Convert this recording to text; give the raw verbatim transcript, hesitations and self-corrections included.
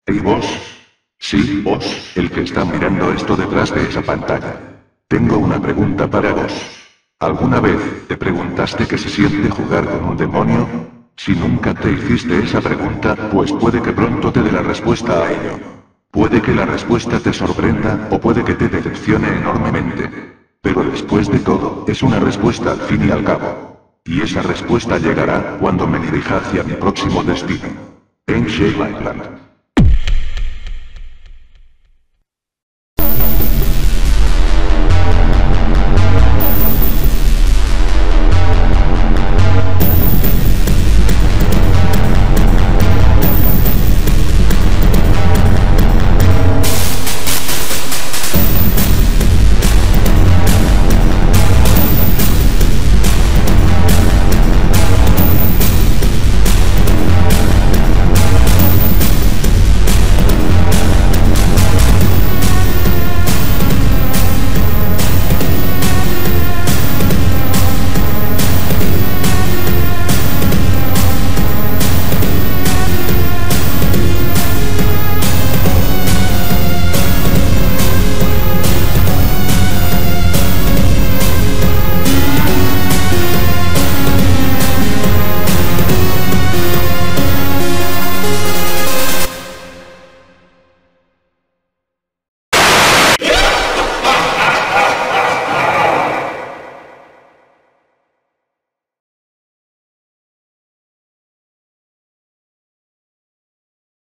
¿Y vos? Sí, vos, el que está mirando esto detrás de esa pantalla. Tengo una pregunta para vos. ¿Alguna vez te preguntaste qué se siente jugar con un demonio? Si nunca te hiciste esa pregunta, pues puede que pronto te dé la respuesta a ello. Puede que la respuesta te sorprenda, o puede que te decepcione enormemente. Pero después de todo, es una respuesta al fin y al cabo. Y esa respuesta llegará cuando me dirija hacia mi próximo destino. En Shale Island.